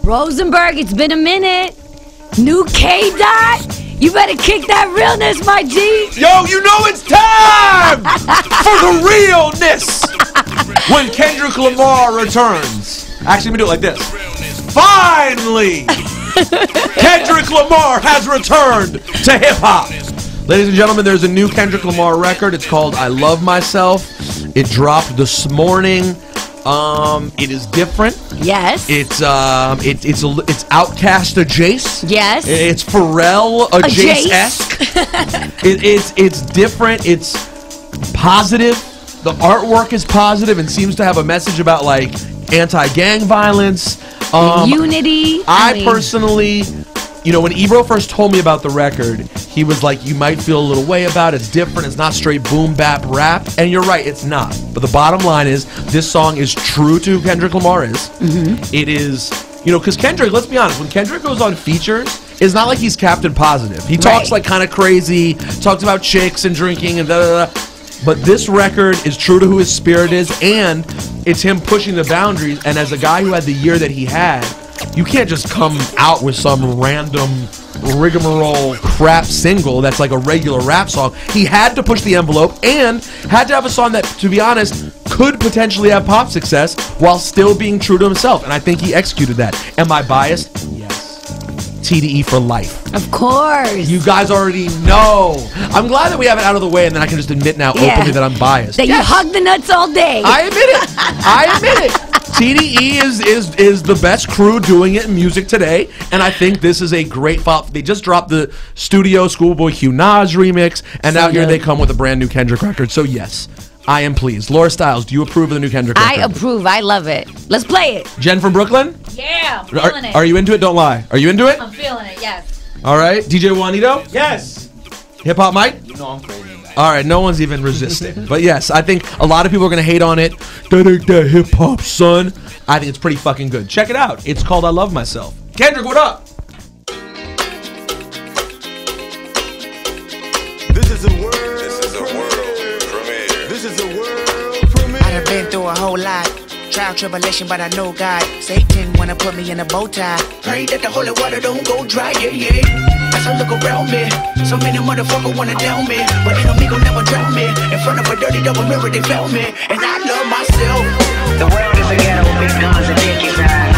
Rosenberg, it's been a minute. New K-Dot? You better kick that realness, my G. Yo, you know it's time for the realness when Kendrick Lamar returns. Actually, let me do it like this. Finally, Kendrick Lamar has returned to hip-hop. Ladies and gentlemen, there's a new Kendrick Lamar record. It's called I Love Myself. It dropped this morning. It is different. Yes. It's Outkast adjacent. Yes. It's Pharrell adjacent-esque. It's different. It's positive. The artwork is positive and seems to have a message about like anti-gang violence. Unity. I personally, you know, when Ebro first told me about the record, he was like, you might feel a little way about it. It's different. It's not straight boom bap rap. And you're right, it's not. But the bottom line is, this song is true to who Kendrick Lamar is. It is, you know, because Kendrick, let's be honest, when Kendrick goes on features, it's not like he's Captain Positive. He talks like kind of crazy, talks about chicks and drinking and da da da. But this record is true to who his spirit is, and it's him pushing the boundaries. And as a guy who had the year that he had, you can't just come out with some random rigmarole crap single that's like a regular rap song. He had to push the envelope and had to have a song that, to be honest, could potentially have pop success while still being true to himself. And I think he executed that. Am I biased? Yes. TDE for life. Of course. You guys already know. I'm glad that we have it out of the way, and then I can just admit now openly that I'm biased. That you hug the nuts all day. I admit it. I admit it. TDE is the best crew doing it in music today, and I think this is a great follow. They just dropped the studio Schoolboy Q Nas remix, and now here they come with a brand new Kendrick record. So yes, I am pleased. Laura Stiles, do you approve of the new Kendrick record? I approve. I love it. Let's play it. Jen from Brooklyn? Yeah, I'm feeling it. Are you into it? Don't lie. Are you into it? I'm feeling it, yes. All right. DJ Juanito? Yes. Hip Hop Mike? You know I'm crazy. All right, no one's even resisting. But yes, I think a lot of people are going to hate on it. That ain't that hip hop, son. I think it's pretty fucking good. Check it out. It's called I Love Myself. Kendrick, what up? This is a world premiere. This is a world premiere. I done been through a whole lot. Trial, tribulation, but I know God. Satan wanna put me in a bow tie. Pray that the holy water don't go dry, yeah. As I look around me, so many motherfuckers wanna down me, but enemy gon' never drown me. In front of a dirty double mirror, they found me, and I love myself. The world is a ghetto, big guns and dick inside.